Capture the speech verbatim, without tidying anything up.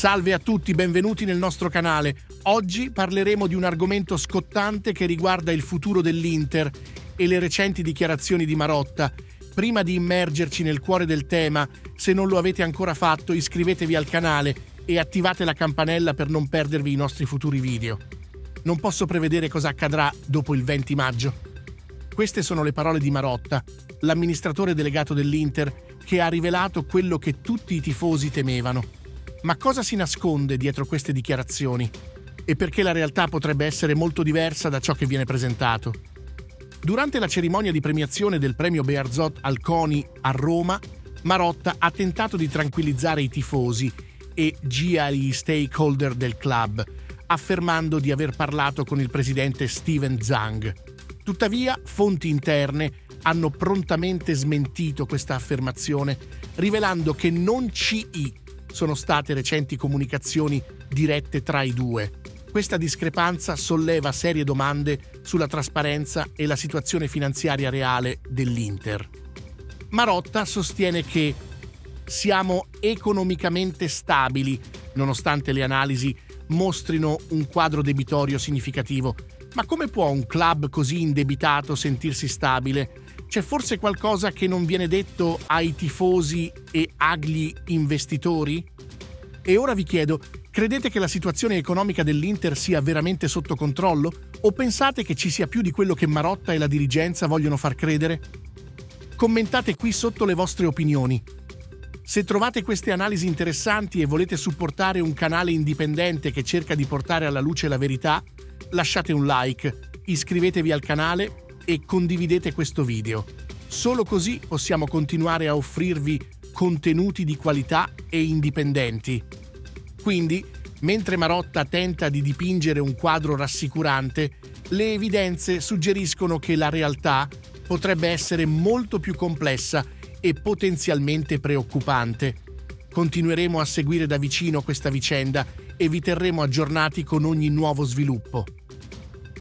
Salve a tutti, benvenuti nel nostro canale. Oggi parleremo di un argomento scottante che riguarda il futuro dell'Inter e le recenti dichiarazioni di Marotta. Prima di immergerci nel cuore del tema, se non lo avete ancora fatto, iscrivetevi al canale e attivate la campanella per non perdervi i nostri futuri video. Non posso prevedere cosa accadrà dopo il venti maggio. Queste sono le parole di Marotta, l'amministratore delegato dell'Inter, che ha rivelato quello che tutti i tifosi temevano. Ma cosa si nasconde dietro queste dichiarazioni? E perché la realtà potrebbe essere molto diversa da ciò che viene presentato? Durante la cerimonia di premiazione del premio Bearzot al CONI a Roma, Marotta ha tentato di tranquillizzare i tifosi e gli stakeholder del club, affermando di aver parlato con il presidente Steven Zhang. Tuttavia, fonti interne hanno prontamente smentito questa affermazione, rivelando che non ci sono state recenti comunicazioni dirette tra i due. Questa discrepanza solleva serie domande sulla trasparenza e la situazione finanziaria reale dell'Inter. Marotta sostiene che siamo economicamente stabili, nonostante le analisi mostrino un quadro debitorio significativo. Ma come può un club così indebitato sentirsi stabile? C'è forse qualcosa che non viene detto ai tifosi e agli investitori? E ora vi chiedo, credete che la situazione economica dell'Inter sia veramente sotto controllo? O pensate che ci sia più di quello che Marotta e la dirigenza vogliono far credere? Commentate qui sotto le vostre opinioni. Se trovate queste analisi interessanti e volete supportare un canale indipendente che cerca di portare alla luce la verità, lasciate un like, iscrivetevi al canale e condividete questo video. Solo così possiamo continuare a offrirvi contenuti di qualità e indipendenti. Quindi, mentre Marotta tenta di dipingere un quadro rassicurante, le evidenze suggeriscono che la realtà potrebbe essere molto più complessa e potenzialmente preoccupante. Continueremo a seguire da vicino questa vicenda e vi terremo aggiornati con ogni nuovo sviluppo.